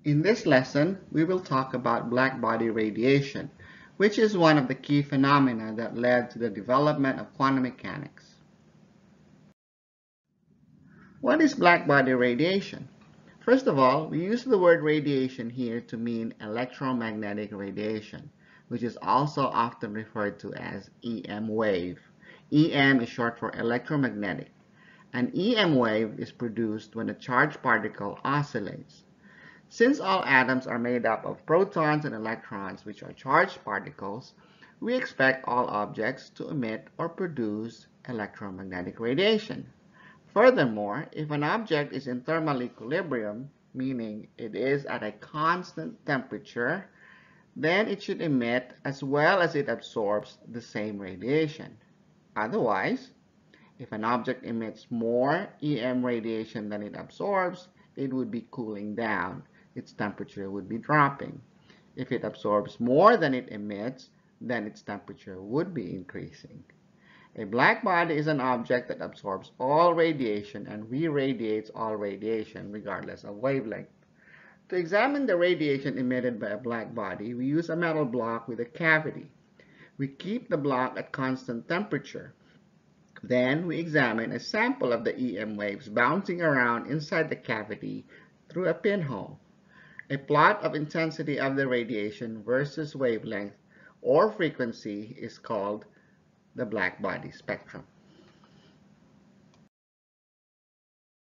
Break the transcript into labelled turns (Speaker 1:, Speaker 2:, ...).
Speaker 1: In this lesson, we will talk about blackbody radiation, which is one of the key phenomena that led to the development of quantum mechanics. What is blackbody radiation? First of all, we use the word radiation here to mean electromagnetic radiation, which is also often referred to as EM wave. EM is short for electromagnetic. An EM wave is produced when a charged particle oscillates. Since all atoms are made up of protons and electrons, which are charged particles, we expect all objects to emit or produce electromagnetic radiation. Furthermore, if an object is in thermal equilibrium, meaning it is at a constant temperature, then it should emit as well as it absorbs the same radiation. Otherwise, if an object emits more EM radiation than it absorbs, it would be cooling down. Its temperature would be dropping. If it absorbs more than it emits, then its temperature would be increasing. A black body is an object that absorbs all radiation and re-radiates all radiation regardless of wavelength. To examine the radiation emitted by a black body, we use a metal block with a cavity. We keep the block at constant temperature. Then we examine a sample of the EM waves bouncing around inside the cavity through a pinhole. A plot of intensity of the radiation versus wavelength or frequency is called the black body spectrum.